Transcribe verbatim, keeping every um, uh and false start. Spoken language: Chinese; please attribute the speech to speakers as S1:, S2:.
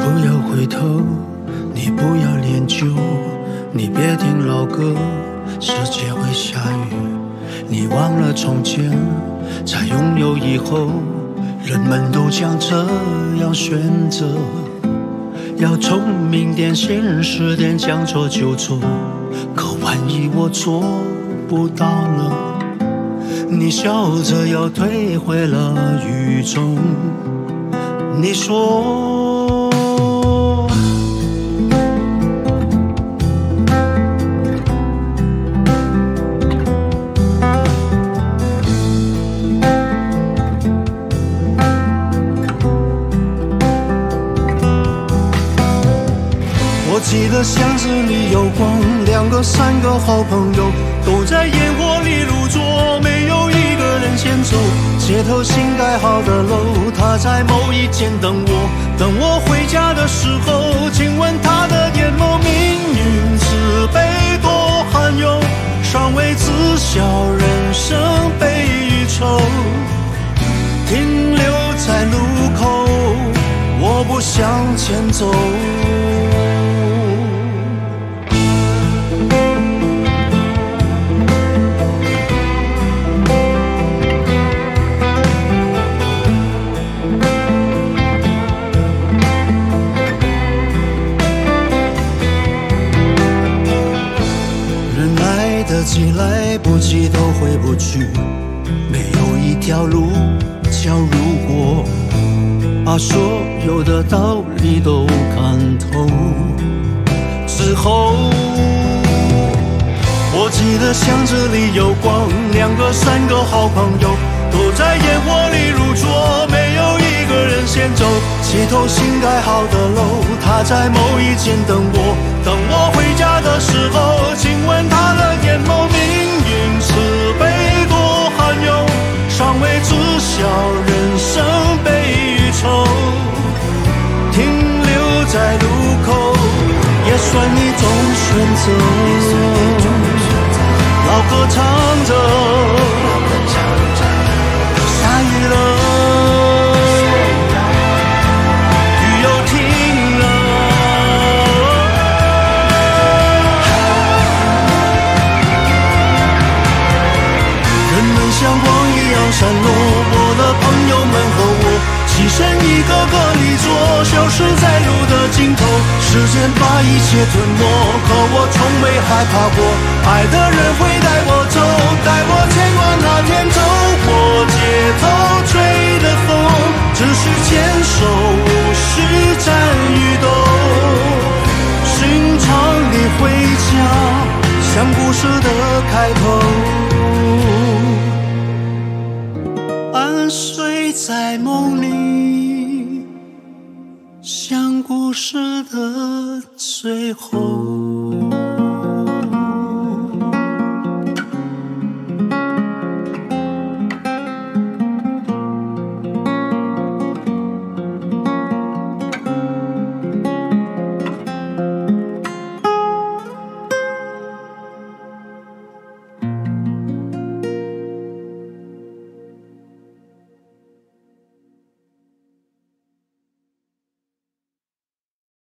S1: 不要回头，你不要恋旧，你别听老歌，世界会下雨。你忘了从前，才拥有以后，人们都将这样选择。要聪明点，现实点，将错就错。可万一我做不到呢？你笑着要退回了雨中，你说。我记得巷子里有光，两个三个好朋友都在烟火里入座，没有一个人先走。街头新盖好的楼，他在某一间等我，等我回家的时候，请问他的眼眸，命运慈悲多罕有，尚未知晓人生悲与愁。停留在路口，我不向前走。既来不及都回不去，没有一条路叫如果，把所有的道理都看透之后。我记得巷子里有光，两个三个好朋友都在烟火里入座，没有一个人先走。街头新盖好的楼，他在某一间等我，等我回家的时候，请问他的眼眸，命运慈悲多罕有，尚未知晓人生悲与愁。停留在路口，也算一种选择。老歌唱着，下雨了，雨又停了。人们像光一样闪落，我的朋友们和我起身一个个离座，消失在路的尽头。时间把一切吞没，可我从未害怕过，爱的人会带我走，带我前往那天走过街头吹的风，只需牵手无需沾雨斗，寻常的回家，像故事的开头，安睡在梦里，像故事的最后。